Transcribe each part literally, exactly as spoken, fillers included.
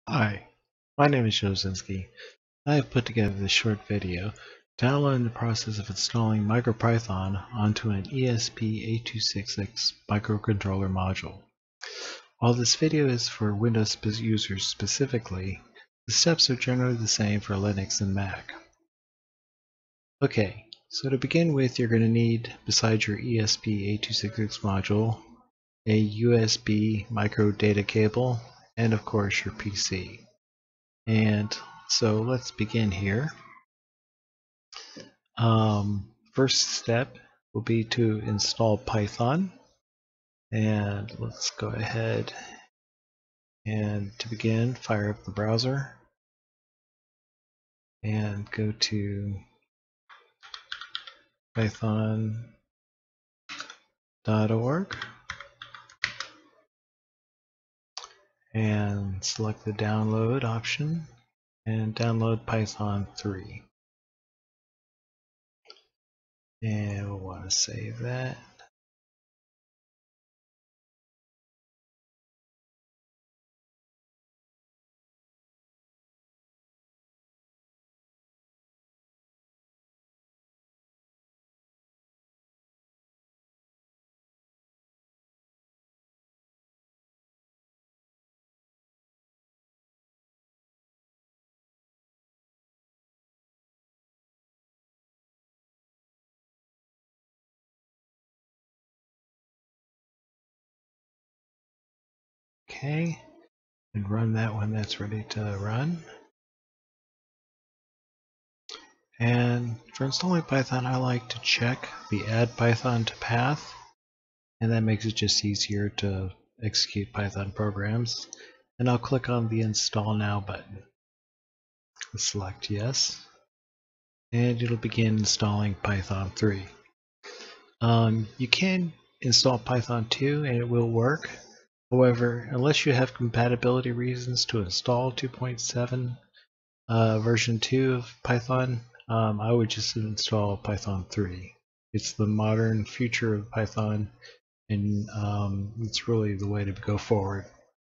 Hi, my name is Jozinski. I have put together this short video to outline the process of installing MicroPython onto an E S P eight two six six microcontroller module. While this video is for Windows users specifically, the steps are generally the same for Linux and Mac. Okay, so to begin with, you're going to need, besides your E S P eight two six six module, a U S B micro data cable, and of course your P C. And so let's begin here. Um, first step will be to install Python. And let's go ahead and to begin, fire up the browser and go to python dot org and select the download option and download Python three. And we'll want to save that. Okay, and run that when that's ready to run. And for installing Python, I like to check the add Python to path, and that makes it just easier to execute Python programs. And I'll click on the install now button. Select yes, and it'll begin installing Python three. Um, you can install Python two and it will work. However, unless you have compatibility reasons to install two point seven uh, version two of Python, um, I would just install Python three. It's the modern future of Python, and um, it's really the way to go forward.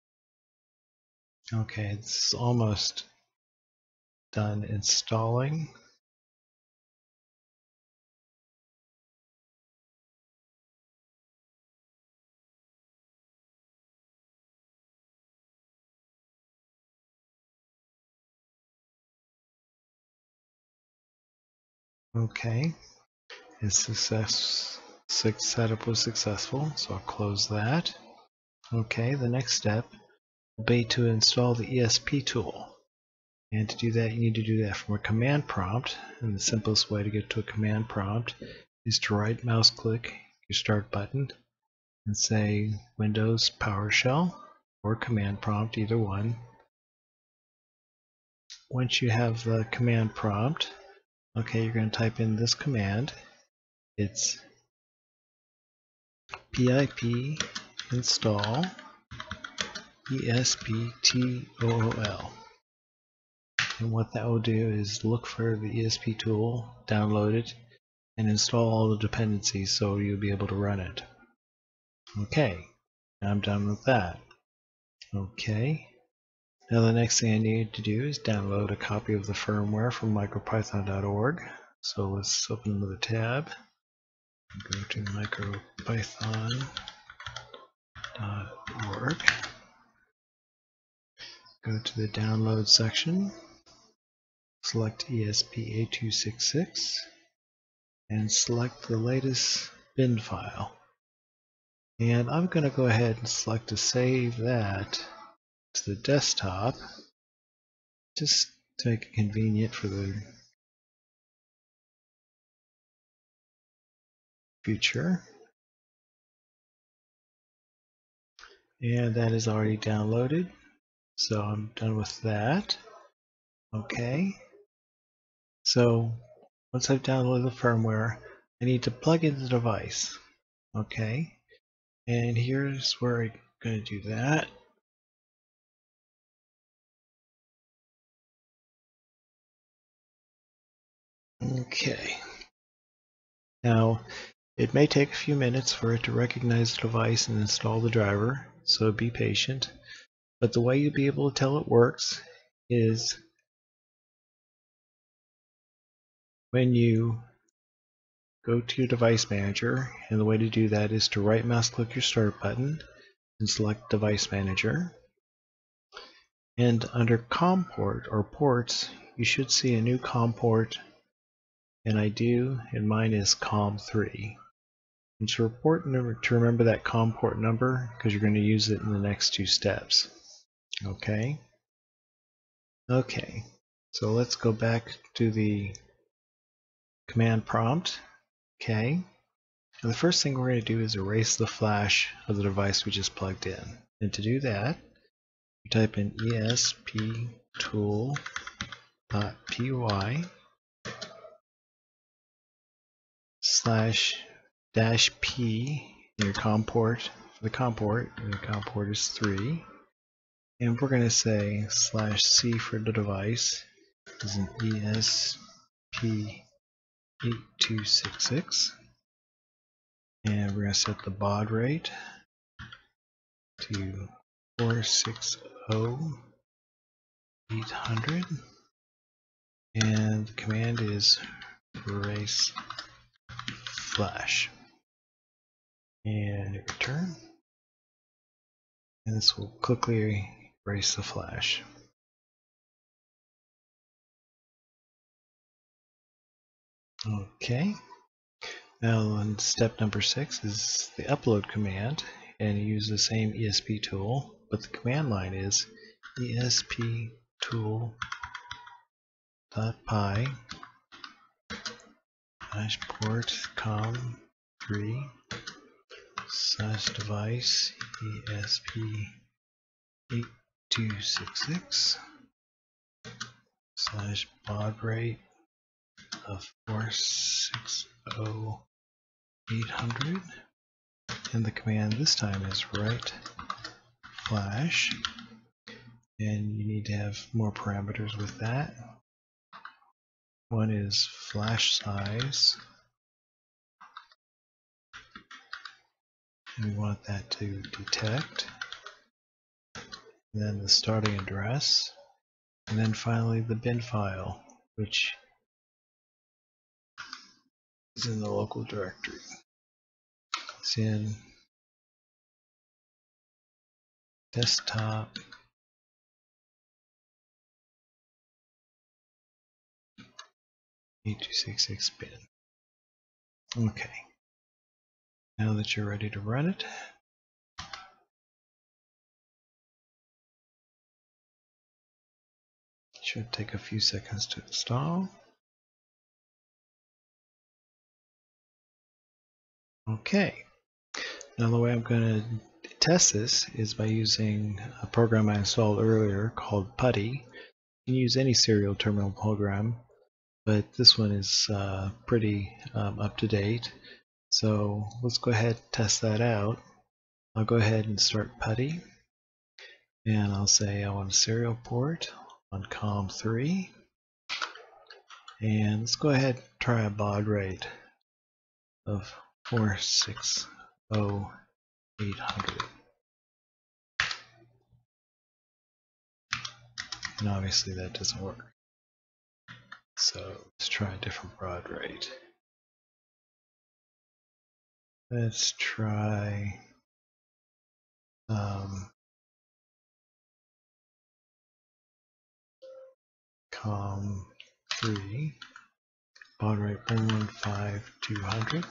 Okay, it's almost done installing. Okay, its success setup was successful, so I'll close that. Okay, the next step will be to install the E S P tool. And to do that, you need to do that from a command prompt. And the simplest way to get to a command prompt is to right mouse click your start button and say Windows PowerShell or command prompt, either one. Once you have the command prompt, okay, you're going to type in this command. It's pip install esptool. And what that will do is look for the E S P tool, download it, and install all the dependencies so you'll be able to run it. Okay, now I'm done with that. Okay, now the next thing I need to do is download a copy of the firmware from micropython dot org. So let's open another tab. Go to micropython dot org. Go to the download section. Select E S P eight two six six and select the latest bin file. And I'm going to go ahead and select to save that to the desktop, just to make it convenient for the future. And that is already downloaded, so I'm done with that. Okay, so once I've downloaded the firmware, I need to plug in the device. Okay, and here's where I'm going to do that. Okay, now it may take a few minutes for it to recognize the device and install the driver, so be patient. But the way you'll be able to tell it works is when you go to your device manager, and the way to do that is to right mouse click your start button and select device manager. And under COM port or ports, you should see a new COM port, and I do, and mine is COM three. It's important to remember that COM port number because you're going to use it in the next two steps. Okay? Okay, so let's go back to the command prompt. Okay, and the first thing we're going to do is erase the flash of the device we just plugged in. And to do that, you type in esptool.py slash dash p in your COM port. For the COM port, and the COM port is three. And we're going to say slash C for the device is an E S P eight two six six. And we're going to set the baud rate to four sixty eight hundred. And the command is erase flash. And hit return. And this will quickly erase the flash. Okay. Now on step number six is the upload command, and you use the same E S P tool, but the command line is esptool.py slash port com three slash device E S P eight two six six slash baud rate of four sixty eight hundred, and the command this time is write flash, and you need to have more parameters with that. One is flash size, and we want that to detect, and then the starting address, and then finally the bin file, which is in the local directory. It's in desktop eight two six six bin. Okay. Now that you're ready to run it, it should take a few seconds to install. Okay. Now the way I'm going to test this is by using a program I installed earlier called PuTTY. You can use any serial terminal program, but this one is uh, pretty um, up to date. So let's go ahead and test that out. I'll go ahead and start PuTTY, and I'll say I want a serial port on COM three, and let's go ahead and try a baud rate of four sixty eight hundred. And obviously that doesn't work. So let's try a different baud rate. Let's try um, COM three, baud rate one one five two hundred.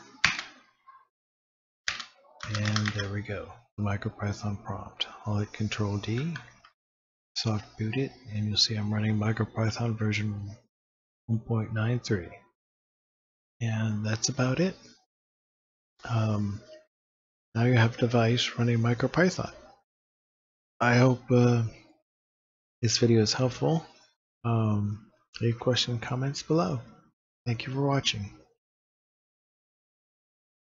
And there we go, the MicroPython prompt. I'll hit Control D, soft boot it, and you'll see I'm running MicroPython version one point nine three. And that's about it. Um, now you have a device running MicroPython. I hope uh, this video is helpful. Um, leave question comments below. Thank you for watching.